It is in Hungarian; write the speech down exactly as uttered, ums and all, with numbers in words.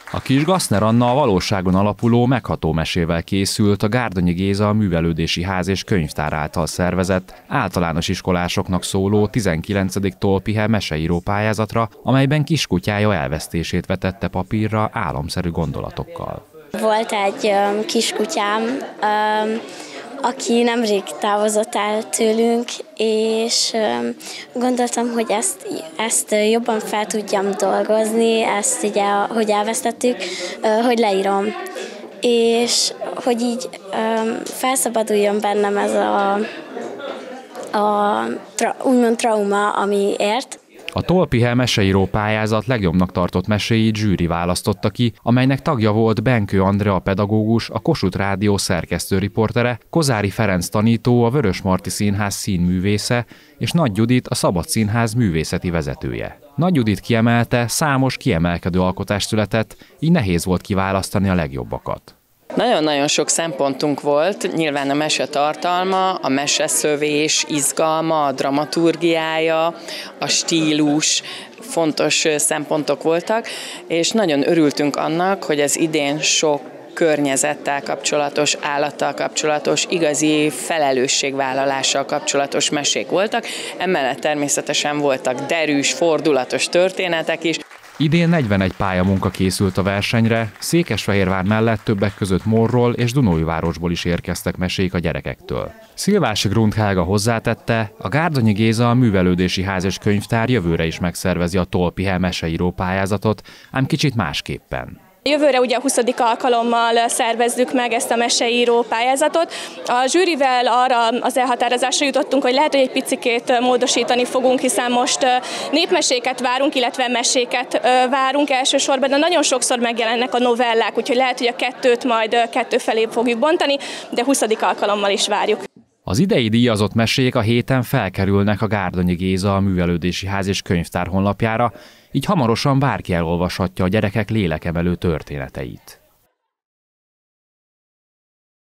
A kis Gassner Anna a valóságon alapuló megható mesével készült a Gárdonyi Géza Művelődési Ház és Könyvtár által szervezett, általános iskolásoknak szóló tizenkilencedik tolpihe meseíró pályázatra, amelyben kiskutyája elvesztését vetette papírra álomszerű gondolatokkal. Volt egy um, kiskutyám, um, aki nemrég távozott el tőlünk, és um, gondoltam, hogy ezt, ezt jobban fel tudjam dolgozni, ezt ugye, hogy elvesztettük, uh, hogy leírom. És hogy így um, felszabaduljon bennem ez a, a tra, úgymond trauma, ami ért. A tolpihe meseíró pályázat legjobbnak tartott meséit zsűri választotta ki, amelynek tagja volt Benkő Andrea pedagógus, a Kossuth Rádió szerkesztőriportere, Kozári Ferenc tanító, a Vörösmarty Színház színművésze, és Nagy Judit, a Szabad Színház művészeti vezetője. Nagy Judit kiemelte, számos kiemelkedő alkotás született, így nehéz volt kiválasztani a legjobbakat. Nagyon-nagyon sok szempontunk volt, nyilván a mese tartalma, a meseszövés izgalma, a dramaturgiája, a stílus, fontos szempontok voltak, és nagyon örültünk annak, hogy az idén sok környezettel kapcsolatos, állattal kapcsolatos, igazi felelősségvállalással kapcsolatos mesék voltak, emellett természetesen voltak derűs, fordulatos történetek is. Idén negyvenegy pályamunka készült a versenyre, Székesfehérvár mellett többek között Morról és Dunaújvárosból is érkeztek mesék a gyerekektől. Szilvási Grunt Helga hozzátette, a Gárdonyi Géza Művelődési Ház és Könyvtár jövőre is megszervezi a tolpihe meseíró pályázatot, ám kicsit másképpen. Jövőre ugye a huszadik alkalommal szervezzük meg ezt a meseíró pályázatot. A zsűrivel arra az elhatározásra jutottunk, hogy lehet, hogy egy picikét módosítani fogunk, hiszen most népmeséket várunk, illetve meséket várunk elsősorban, de nagyon sokszor megjelennek a novellák, úgyhogy lehet, hogy a kettőt majd kettő felé fogjuk bontani, de huszadik alkalommal is várjuk. Az idei díjazott mesék a héten felkerülnek a Gárdonyi Géza a Művelődési Ház és Könyvtár honlapjára, így hamarosan bárki elolvashatja a gyerekek lélekemelő történeteit.